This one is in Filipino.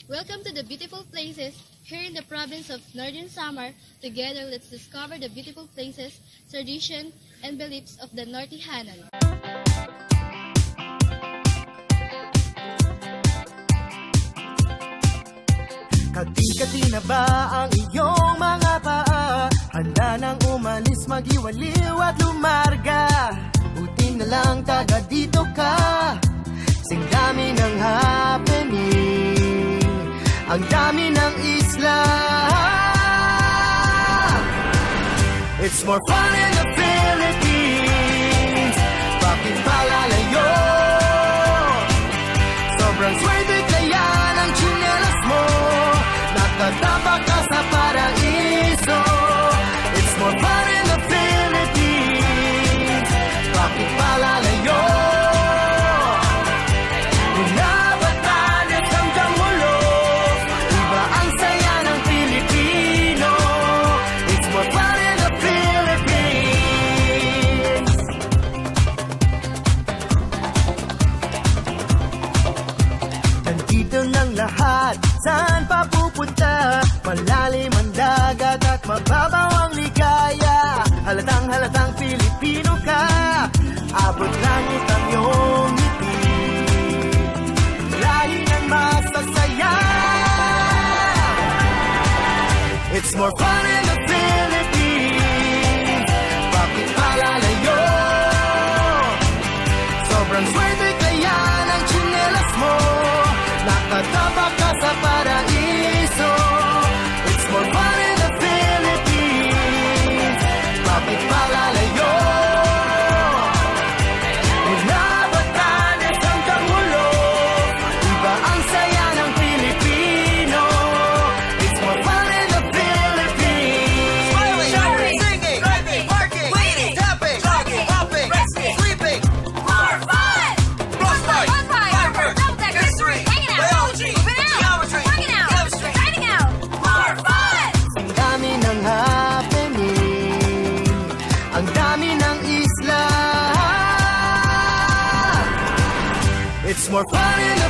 Welcome to the beautiful places here in the province of Northern Samar. Together, let's discover the beautiful places, tradition, and beliefs of the Nortihanan. Kati-kati na ba ang iyong mga paa? Handa nang umalis, mag-iwaliw at lumarga. Buti na lang taga dito ka. Sing dami ng happening, ang dami ng isla. It's more fun in the Philippines. Bakit palalayo? Sobrang swerte kaya ng tsinelas mo. Nakatapa ka sa paraiso. It's more fun in the Philippines. Bakit palalayo? Mula Batanes hanggang Mulo, iba ang saya ng Pilipino. It's more fun in the Philippines. Nandito ng lahat, saan pa pupunta? Malalim ang dagat at mababaw ang ligaya. Halatang Pilipino ka. Abot langit ang iyong ngiti. Lahi ng masasaya. It's more fun in the Philippines. Bakit palalayo? Sobrang swerte kaya ng tsinelas mo. Nakatapa ka sa paraiso. It's more fun in the Philippines. Bakit palalayo? Mula Batanes hanggang Mulo, iba ang saya ng Pilipino. It's more fun in the Philippines. Smiling, shouting, singing, driving, parking, waiting, tapping, jogging, hopping, resting, sleeping. More fun! Frostbite, Bonfire, double-decker, history, hanging out, biology, moving out, geometry, working out, chemistry. dining out. More fun! Ang dami ng happening, ang dami ng isla. It's more fun in the